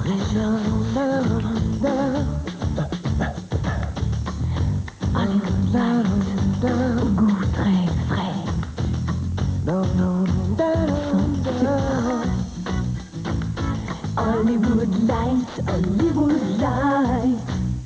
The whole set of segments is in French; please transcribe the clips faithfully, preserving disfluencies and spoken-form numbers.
Goût très frais. Hollywood Lights, Hollywood Lights.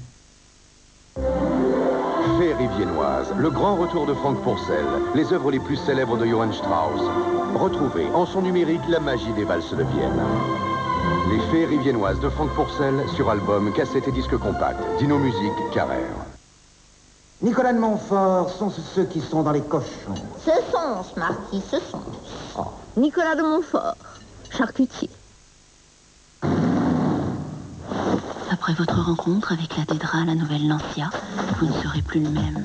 Féerie viennoise, le grand retour de Franck Pourcel, les œuvres les plus célèbres de Johann Strauss. Retrouvez en son numérique la magie des valses de Vienne. Les Féeries viennoises de Franck Pourcel sur album, cassette et disque compact. Dino Music, Carrère. Nicolas de Montfort sont ceux qui sont dans les cochons. Ce sont, Marquis, ce sont. Oh. Nicolas de Montfort, charcutier. Après votre rencontre avec la Dédra, la nouvelle Lancia, vous ne serez plus le même.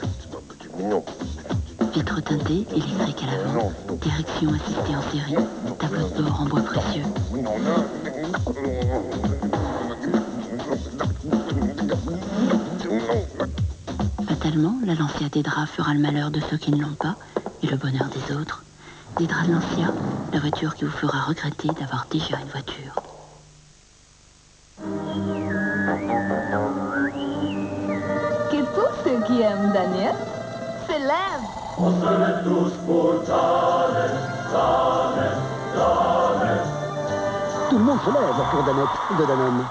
Vitres teintées, électriques à l'avant, direction assistée en série, tableau de bord en bois précieux. Fatalement, la Lancia Dédra fera le malheur de ceux qui ne l'ont pas et le bonheur des autres. Dédra de Lancia, la voiture qui vous fera regretter d'avoir déjà une voiture. Que tous ceux qui aiment Daniel célèbrent. On se lève tous pour Daniel, Daniel, Daniel. Tout le monde se lève pour Danette de Danone.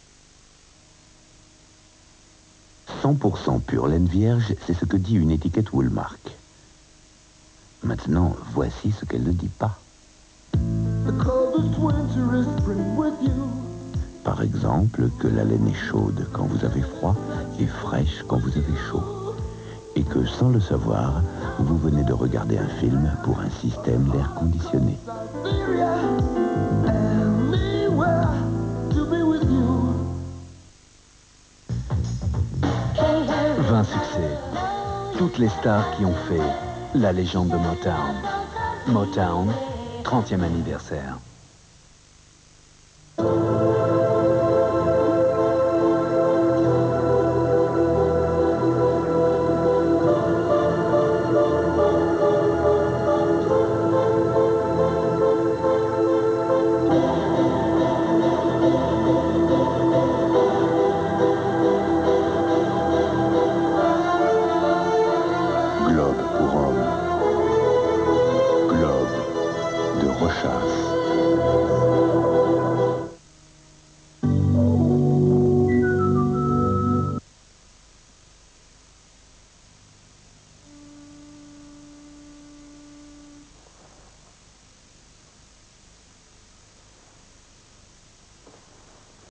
cent pour cent pure laine vierge, c'est ce que dit une étiquette Woolmark. Maintenant, voici ce qu'elle ne dit pas. Par exemple, que la laine est chaude quand vous avez froid et fraîche quand vous avez chaud. Et que, sans le savoir, vous venez de regarder un film pour un système d'air conditionné. vingt succès. Toutes les stars qui ont fait la légende de Motown. Motown, trentième anniversaire. Pour homme, globe de rechasse.